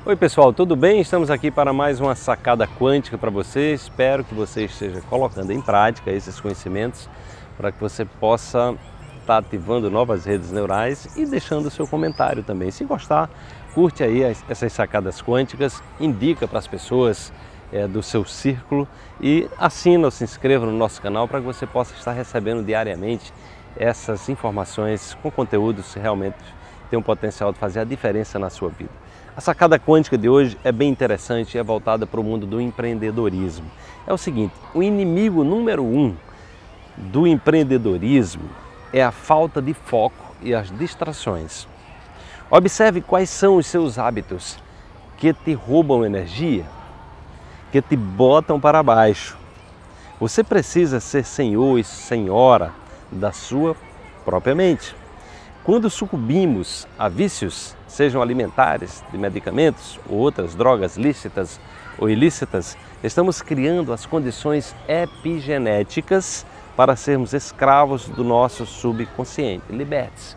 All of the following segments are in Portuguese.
Oi pessoal, tudo bem? Estamos aqui para mais uma sacada quântica para você. Espero que você esteja colocando em prática esses conhecimentos para que você possa estar ativando novas redes neurais e deixando o seu comentário também. Se gostar, curte aí essas sacadas quânticas, indica para as pessoas do seu círculo e assina ou se inscreva no nosso canal para que você possa estar recebendo diariamente essas informações com conteúdos que realmente tem um potencial de fazer a diferença na sua vida. A sacada quântica de hoje é bem interessante e é voltada para o mundo do empreendedorismo. É o seguinte, o inimigo número 1 do empreendedorismo é a falta de foco e as distrações. Observe quais são os seus hábitos que te roubam energia, que te botam para baixo. Você precisa ser senhor e senhora da sua própria mente. Quando sucumbimos a vícios, sejam alimentares, de medicamentos ou outras drogas lícitas ou ilícitas, estamos criando as condições epigenéticas para sermos escravos do nosso subconsciente. Liberte-se.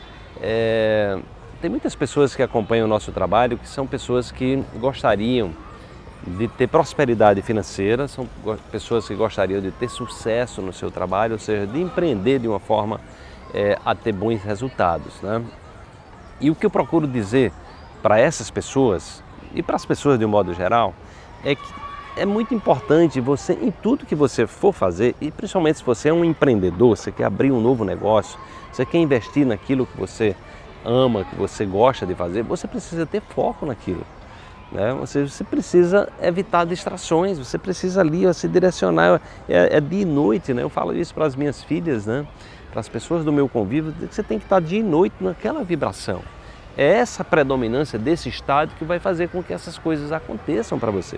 Tem muitas pessoas que acompanham o nosso trabalho que são pessoas que gostariam de ter prosperidade financeira, são pessoas que gostariam de ter sucesso no seu trabalho, ou seja, de empreender de uma forma a ter bons resultados, né? E o que eu procuro dizer para essas pessoas e para as pessoas de um modo geral é que é muito importante você, em tudo que você for fazer, e principalmente se você é um empreendedor, você quer abrir um novo negócio, você quer investir naquilo que você ama, que você gosta de fazer, você precisa ter foco naquilo, né? Você precisa evitar distrações, você precisa ali se direcionar, é dia e noite, né? Eu falo isso para as minhas filhas, né? Para as pessoas do meu convívio, você tem que estar dia e noite naquela vibração. É essa predominância desse estado que vai fazer com que essas coisas aconteçam para você.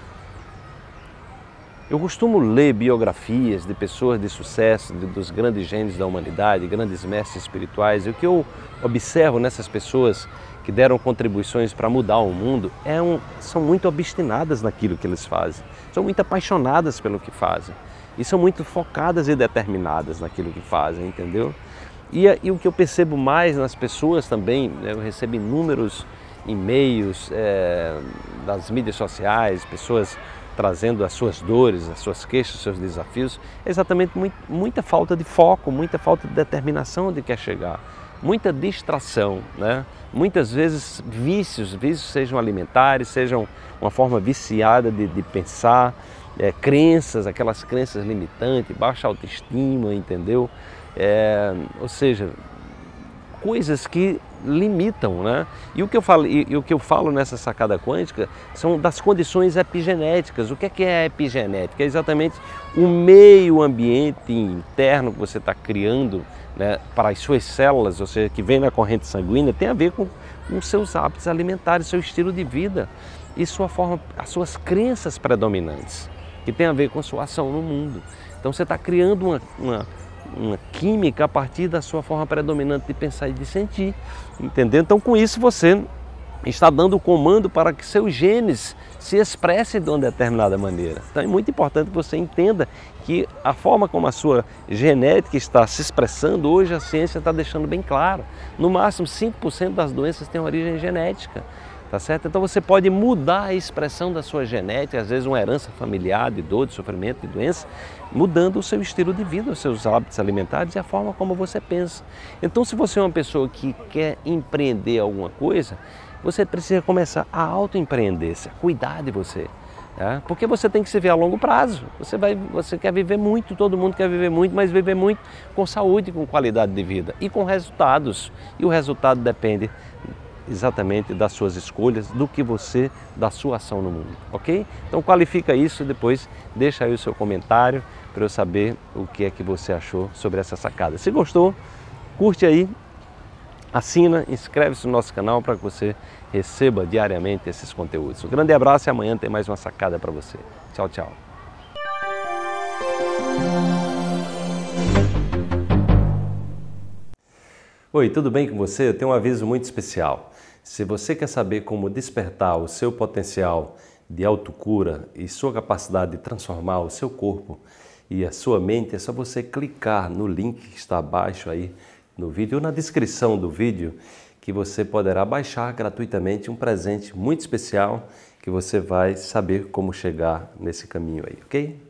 Eu costumo ler biografias de pessoas de sucesso, dos grandes gênios da humanidade, grandes mestres espirituais, e o que eu observo nessas pessoas que deram contribuições para mudar o mundo são muito obstinadas naquilo que eles fazem, são muito apaixonadas pelo que fazem. E são muito focadas e determinadas naquilo que fazem, entendeu? E o que eu percebo mais nas pessoas também, eu recebo inúmeros e-mails das mídias sociais, pessoas trazendo as suas dores, as suas queixas, os seus desafios, é exatamente muita falta de foco, muita falta de determinação onde quer chegar, muita distração, né? Muitas vezes vícios sejam alimentares, sejam uma forma viciada de pensar, crenças, aquelas crenças limitantes, baixa autoestima, entendeu? Ou seja, coisas que limitam, né? E o que eu falo nessa sacada quântica são das condições epigenéticas. O que é a epigenética? É exatamente o meio ambiente interno que você está criando, né, para as suas células, ou seja, que vem na corrente sanguínea, tem a ver com os seus hábitos alimentares, seu estilo de vida e as suas crenças predominantes, que tem a ver com a sua ação no mundo. Então você está criando uma química a partir da sua forma predominante de pensar e de sentir, entendeu? Então com isso você está dando o comando para que seus genes se expressem de uma determinada maneira. Então é muito importante que você entenda que a forma como a sua genética está se expressando, hoje a ciência está deixando bem claro, no máximo 5% das doenças têm origem genética. Tá certo? Então você pode mudar a expressão da sua genética, às vezes uma herança familiar de dor, de sofrimento, de doença, mudando o seu estilo de vida, os seus hábitos alimentares e a forma como você pensa. Então se você é uma pessoa que quer empreender alguma coisa, você precisa começar a autoempreender-se, a cuidar de você. Tá? Porque você tem que se ver a longo prazo. Você quer viver muito, todo mundo quer viver muito, mas viver muito com saúde, com qualidade de vida e com resultados. E o resultado depende exatamente das suas escolhas, da sua ação no mundo, ok? Então qualifica isso e depois deixa aí o seu comentário para eu saber o que é que você achou sobre essa sacada. Se gostou, curte aí, assina, inscreve-se no nosso canal para que você receba diariamente esses conteúdos. Um grande abraço e amanhã tem mais uma sacada para você. Tchau, tchau. Oi, tudo bem com você? Eu tenho um aviso muito especial. Se você quer saber como despertar o seu potencial de autocura e sua capacidade de transformar o seu corpo e a sua mente, é só você clicar no link que está abaixo aí no vídeo ou na descrição do vídeo, que você poderá baixar gratuitamente um presente muito especial que você vai saber como chegar nesse caminho aí, ok?